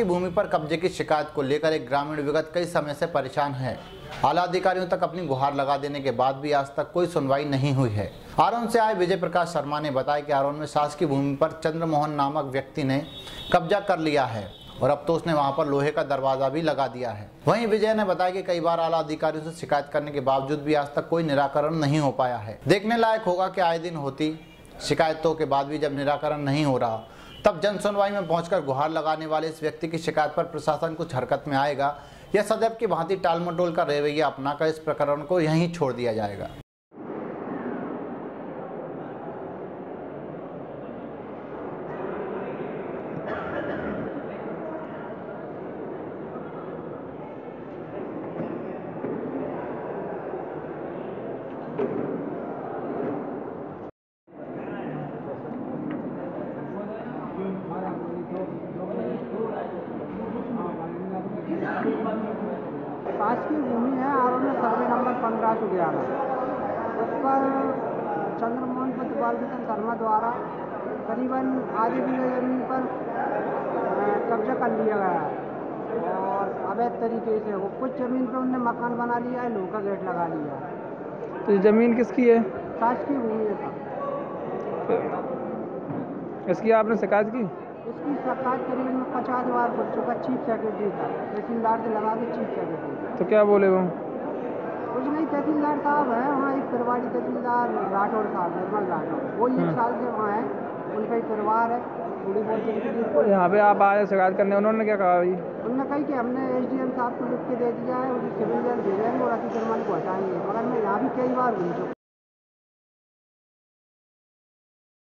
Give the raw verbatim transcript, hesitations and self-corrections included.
शासकीय भूमि पर कब्जे की शिकायत को लेकर एक ग्रामीण विगत कई समय से परेशान है। आला अधिकारियों तक अपनी गुहार लगा देने के बाद भी आज तक कोई सुनवाई नहीं हुई है। आरोन से आए विजय प्रकाश शर्मा ने बताया कि आरोन में शासकीय भूमि पर चंद्रमोहन नामक व्यक्ति ने कब्जा कर लिया है और अब तो उसने वहां पर लोहे का दरवाजा भी लगा दिया है। वहीं विजय ने बताया कि कई बार आला अधिकारियों से शिकायत करने के बावजूद भी आज तक कोई निराकरण नहीं हो पाया है। देखने लायक होगा कि आए दिन होती शिकायतों के बाद भी जब निराकरण नहीं हो रहा तब जन सुनवाई में पहुंचकर गुहार लगाने वाले इस व्यक्ति की शिकायत पर प्रशासन कुछ हरकत में आएगा या सदैव की भांति टाल मटोल का रवैया अपनाकर इस प्रकरण को यहीं छोड़ दिया जाएगा। शासकीय भूमि है आरोन में सर्वे नंबर पंद्रह सौ ग्यारह। उस पर चंद्रमोहन प्रतिपाल शर्मा द्वारा करीबन आधे बीघे जमीन पर कब्जा कर लिया गया है और अवैध तरीके से वो कुछ जमीन पर उनने मकान बना लिया है, लोहा का गेट लगा लिया है। तो ये जमीन किसकी है? शासकीय भूमि है। इसकी आपने शिकायत की? इसकी शिकायत करीबन में पचास बार कर चुका। चीफ सेक्रेटरी था, तहसीलदार से लगा के चीफ सेक्रेटरी। तो क्या बोले वो? कुछ नहीं, तहसीलदार साहब है वहाँ, एक परिवारी तहसीलदार राठौर साहब, निर्मल राठौर, वो एक साल से वहाँ है, उनका ही परिवार है। थोड़ी बहुत तो यहाँ पे आप आए शिकायत करने, उन्होंने क्या कहा भाई? उन्होंने कही कि हमने एसडीएम साहब को लिख के दे दिया है, उसे सिविल जज भेजेंगे और अतिक्रमण को हटाएंगे। मगर मैं यहाँ भी कई बार घूम चुका।